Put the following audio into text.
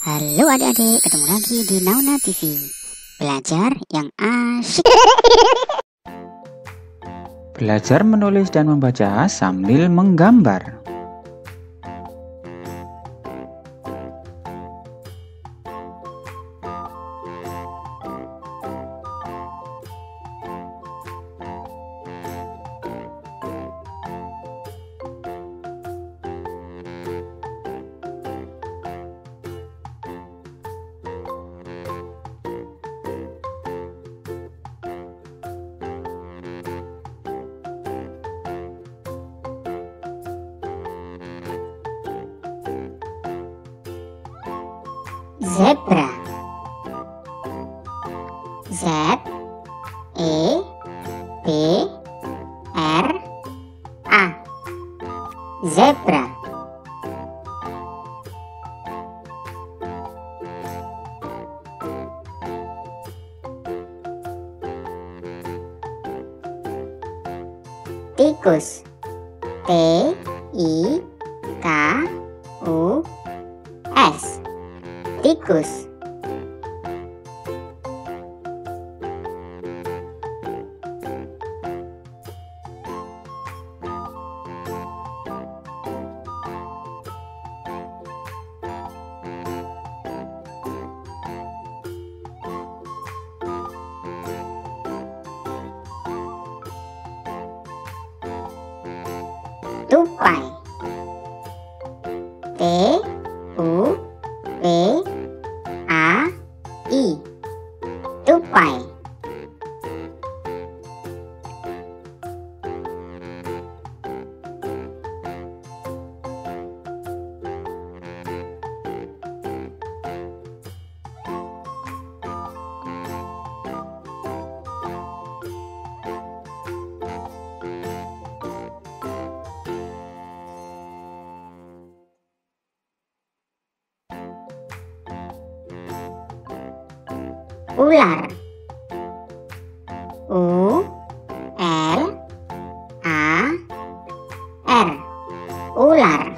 Halo adik-adik, ketemu lagi di Nauna TV. Belajar yang asyik. Belajar menulis dan membaca sambil menggambar. Zebra. Z E B R A. Zebra. Tikus. T I K U S. Tikus. Tupai. T U P A I. Tupai. Ular. U L A R. Ular.